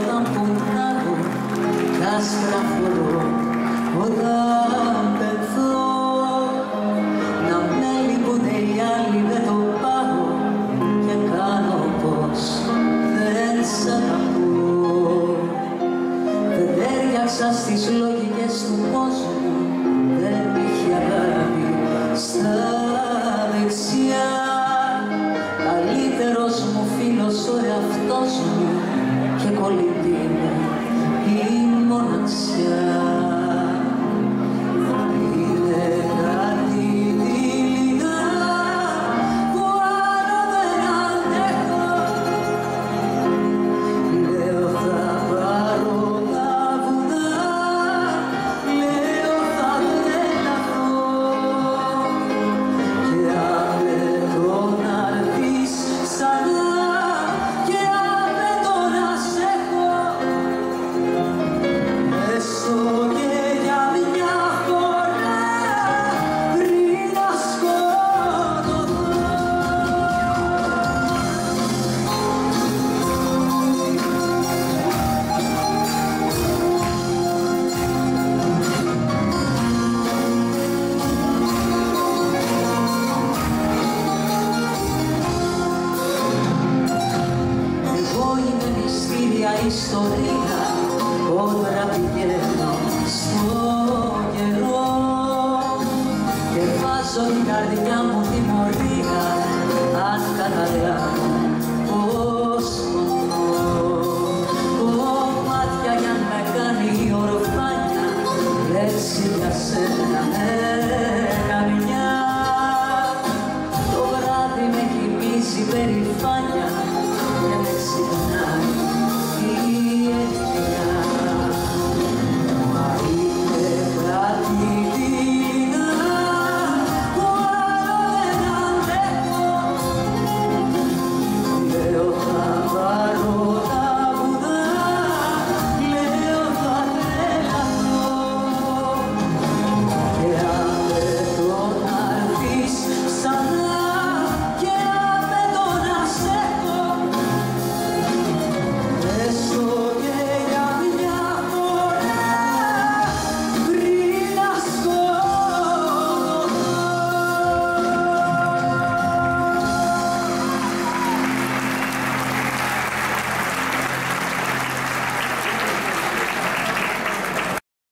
όταν πονάω, τα άστρα φορώ όταν πεθώ. Να με λείπουνε οι άλλοι δεν το πάω και κάνω πως δεν σ' αγαπώ. Δεν τέριαξα στις λογικές του κόσμου, δεν είχε αγάπη στα δεξιά. Καλύτερος μου φίλος ο εαυτός μου και κολλητή μου η μοναξιά. Είναι κάτι δειλινά που άλλο δεν αντέχω. Λέω θα πάρω τα βουνά, λέω θα τρελαθώ. Και αν δεν το να έρθεις ξανά και αν δεν το να σ' έχω, έστω και για μια φορά πριν να σκοτωθώ. Εγώ είμαι μυστήρια ιστορία, κόντρα πηγαίνω στο καιρό και βάζω την καρδιά μου τιμωρία αν καταλάβω